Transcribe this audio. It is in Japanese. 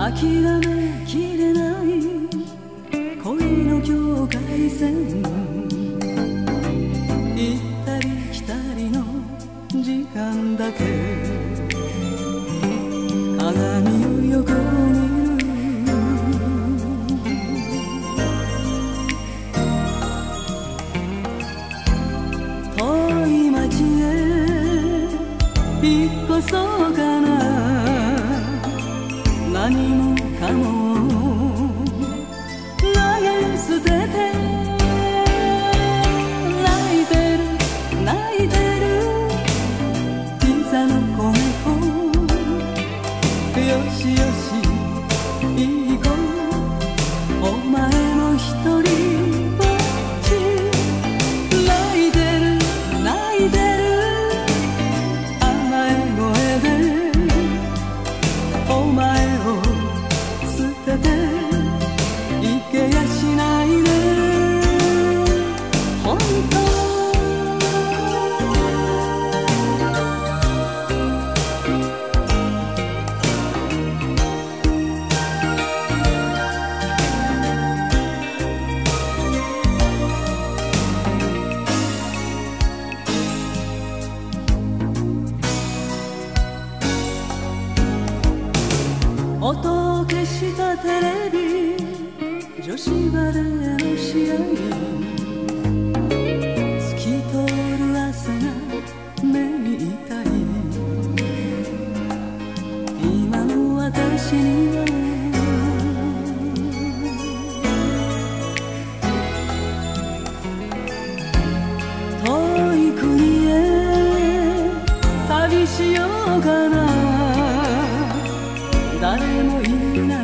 諦めきれない恋の境界線、行ったり来たりの時間だけ、鏡を横見る。遠い街へ引っ越そうかな、何もかも投げ捨てて、泣いてる泣いてる膝の子猫、よしよしいい子、お前も一人ぼっち、泣いてる泣いてる甘え声でお前を捨てていけやしないね、本当。音を消したテレビ、女子バレーの試合、透き通る汗が目に痛い、今の私には遠い国へ旅しようかな、誰もいない